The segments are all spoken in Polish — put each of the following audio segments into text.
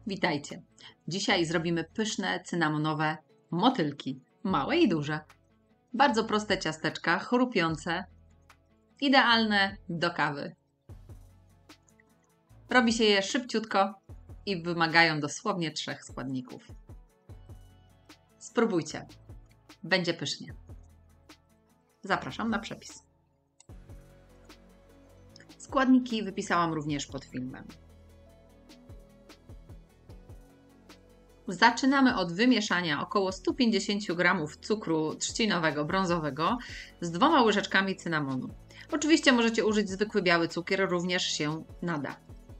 Witajcie! Dzisiaj zrobimy pyszne, cynamonowe motylki, małe i duże. Bardzo proste ciasteczka, chrupiące, idealne do kawy. Robi się je szybciutko i wymagają dosłownie 3 składników. Spróbujcie, będzie pysznie. Zapraszam na przepis. Składniki wypisałam również pod filmem. Zaczynamy od wymieszania około 150 g cukru trzcinowego brązowego z 2 łyżeczkami cynamonu. Oczywiście możecie użyć zwykły biały cukier, również się nada.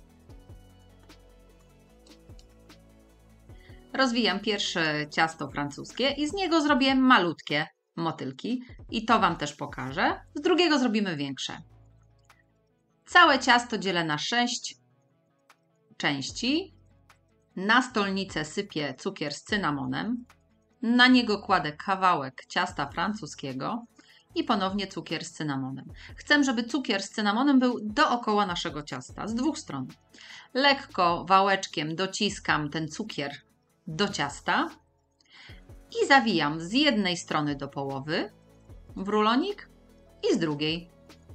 Rozwijam pierwsze ciasto francuskie i z niego zrobię malutkie motylki i to Wam też pokażę. Z drugiego zrobimy większe. Całe ciasto dzielę na 6 części. Na stolnicę sypię cukier z cynamonem, na niego kładę kawałek ciasta francuskiego i ponownie cukier z cynamonem. Chcę, żeby cukier z cynamonem był dookoła naszego ciasta, z 2 stron. Lekko wałeczkiem dociskam ten cukier do ciasta i zawijam z jednej strony do połowy w rulonik i z drugiej.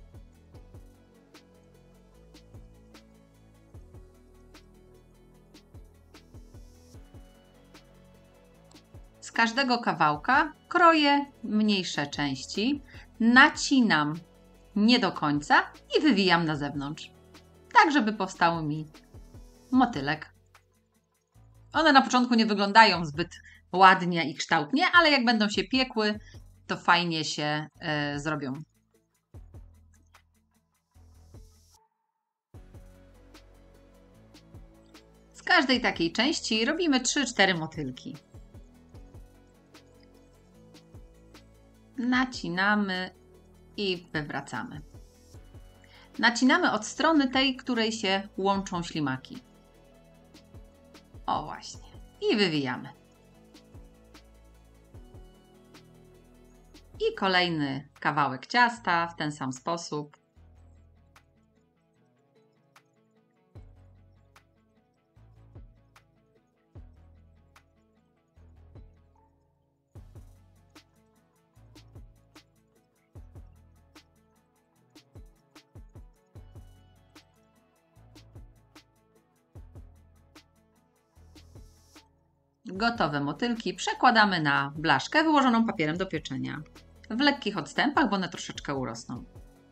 Z każdego kawałka kroję mniejsze części, nacinam nie do końca i wywijam na zewnątrz, tak żeby powstał mi motylek. One na początku nie wyglądają zbyt ładnie i kształtnie, ale jak będą się piekły, to fajnie się zrobią. Z każdej takiej części robimy 3-4 motylki. Nacinamy i wywracamy. Nacinamy od strony tej, której się łączą ślimaki. O właśnie. I wywijamy. I kolejny kawałek ciasta w ten sam sposób. Gotowe motylki przekładamy na blaszkę wyłożoną papierem do pieczenia. W lekkich odstępach, bo one troszeczkę urosną.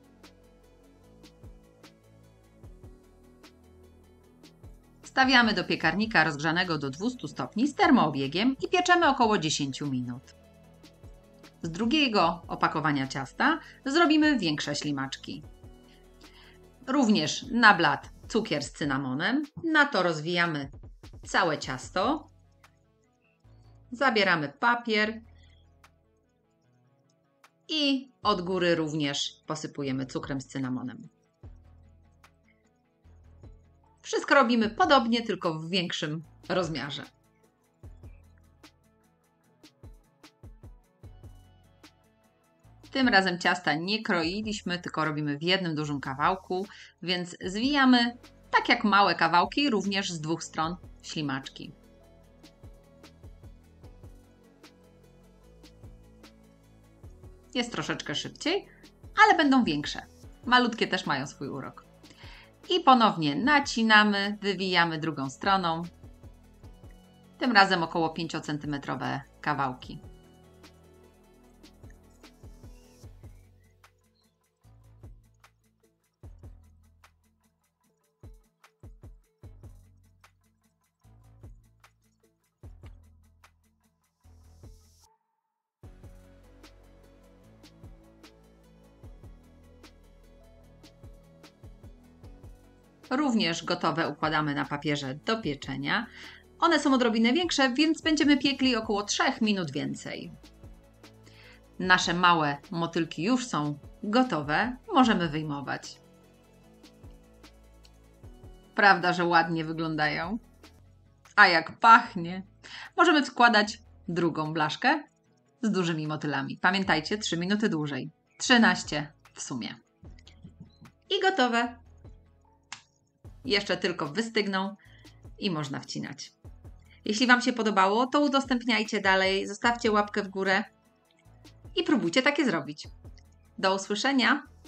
Stawiamy do piekarnika rozgrzanego do 200 stopni z termoobiegiem i pieczemy około 10 minut. Z drugiego opakowania ciasta zrobimy większe ślimaczki. Również na blat cukier z cynamonem. Na to rozwijamy całe ciasto. Zabieramy papier i od góry również posypujemy cukrem z cynamonem. Wszystko robimy podobnie, tylko w większym rozmiarze. Tym razem ciasta nie kroiliśmy, tylko robimy w jednym dużym kawałku, więc zwijamy tak jak małe kawałki, również z 2 stron ślimaczki. Jest troszeczkę szybciej, ale będą większe. Malutkie też mają swój urok. I ponownie nacinamy, wywijamy drugą stroną. Tym razem około 5 cm kawałki. Również gotowe układamy na papierze do pieczenia. One są odrobinę większe, więc będziemy piekli około 3 minut więcej. Nasze małe motylki już są gotowe, możemy wyjmować. Prawda, że ładnie wyglądają? A jak pachnie! Możemy wkładać drugą blaszkę z dużymi motylami. Pamiętajcie, 3 minuty dłużej. 13 w sumie. I gotowe. Jeszcze tylko wystygną i można wcinać. Jeśli Wam się podobało, to udostępniajcie dalej, zostawcie łapkę w górę i próbujcie takie zrobić. Do usłyszenia!